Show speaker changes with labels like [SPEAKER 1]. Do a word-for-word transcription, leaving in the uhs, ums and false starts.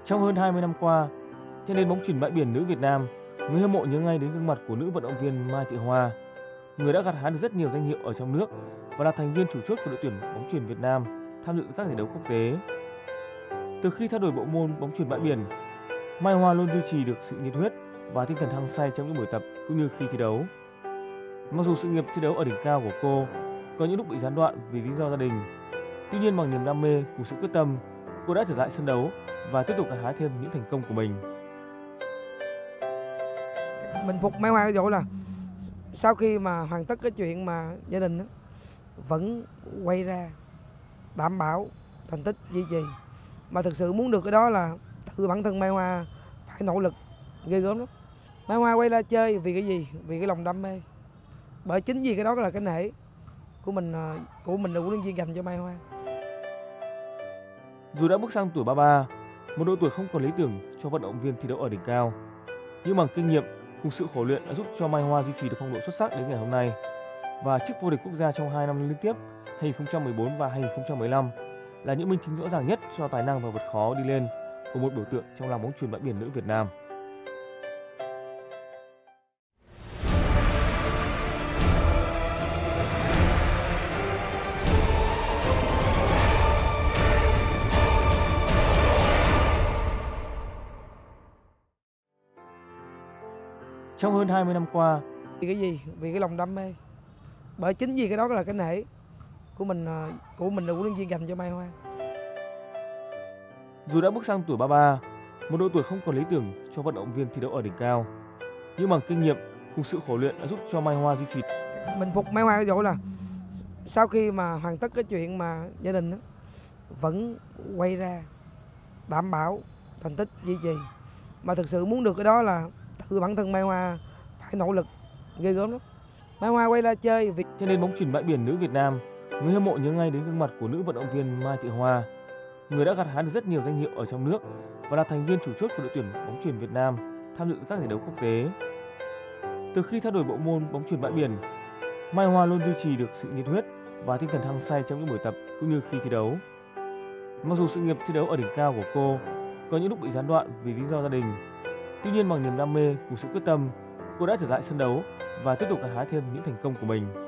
[SPEAKER 1] Trong hơn hai mươi năm qua, trên nền bóng chuyền bãi biển nữ Việt Nam, người hâm mộ nhớ ngay đến gương mặt của nữ vận động viên Mai Thị Hoa, người đã gặt hái được rất nhiều danh hiệu ở trong nước và là thành viên chủ chốt của đội tuyển bóng chuyền Việt Nam tham dự các giải đấu quốc tế. Từ khi theo đuổi bộ môn bóng chuyền bãi biển, Mai Hoa luôn duy trì được sự nhiệt huyết và tinh thần hăng say trong những buổi tập cũng như khi thi đấu. Mặc dù sự nghiệp thi đấu ở đỉnh cao của cô có những lúc bị gián đoạn vì lý do gia đình, tuy nhiên bằng niềm đam mê cùng sự quyết tâm, cô đã trở lại sân đấu và tiếp tục gặt hái thêm những thành công của mình.
[SPEAKER 2] Mình phục Mai Hoa ở chỗ là sau khi mà hoàn tất cái chuyện mà gia đình đó, vẫn quay ra đảm bảo thành tích duy trì, mà thực sự muốn được cái đó là tự bản thân Mai Hoa phải nỗ lực ghê gớm lắm. Mai Hoa quay ra chơi vì cái gì? Vì cái lòng đam mê. Bởi chính vì cái đó là cái nể của mình của mình là huấn luyện viên dành cho Mai Hoa.
[SPEAKER 1] Dù đã bước sang tuổi ba mươi ba, một độ tuổi không còn lý tưởng cho vận động viên thi đấu ở đỉnh cao, nhưng bằng kinh nghiệm cùng sự khổ luyện đã giúp cho Mai Hoa duy trì được phong độ xuất sắc đến ngày hôm nay. Và chức vô địch quốc gia trong hai năm liên tiếp hai nghìn không trăm mười bốn và hai nghìn không trăm mười lăm là những minh chứng rõ ràng nhất cho tài năng và vượt khó đi lên của một biểu tượng trong làng bóng chuyền bãi biển nữ Việt Nam. Trong hơn hai mươi năm qua,
[SPEAKER 2] vì cái gì? Vì cái lòng đam mê. Bởi chính vì cái đó là cái nể của mình của mình là huấn luyện viên dành cho Mai Hoa.
[SPEAKER 1] Dù đã bước sang tuổi ba mươi ba, một độ tuổi không còn lý tưởng cho vận động viên thi đấu ở đỉnh cao, nhưng bằng kinh nghiệm cùng sự khổ luyện đã giúp cho Mai Hoa duy trì.
[SPEAKER 2] Mình phục Mai Hoa ở chỗ là sau khi mà hoàn tất cái chuyện mà gia đình đó, vẫn quay ra đảm bảo thành tích duy trì, mà thực sự muốn được cái đó là tự bản thân Mai Hoa phải nỗ lực ghê gớm lắm. Mai Hoa quay ra chơi vì
[SPEAKER 1] trên nền bóng chuyền bãi biển nữ Việt Nam, người hâm mộ nhớ ngay đến gương mặt của nữ vận động viên Mai Thị Hoa, người đã gặt hái được rất nhiều danh hiệu ở trong nước và là thành viên chủ chốt của đội tuyển bóng chuyền Việt Nam tham dự các giải đấu quốc tế. Từ khi theo đuổi bộ môn bóng chuyền bãi biển, Mai Hoa luôn duy trì được sự nhiệt huyết và tinh thần hăng say trong những buổi tập cũng như khi thi đấu. Mặc dù sự nghiệp thi đấu ở đỉnh cao của cô có những lúc bị gián đoạn vì lý do gia đình, tuy nhiên bằng niềm đam mê cùng sự quyết tâm, cô đã trở lại sân đấu và tiếp tục gặt hái thêm những thành công của mình.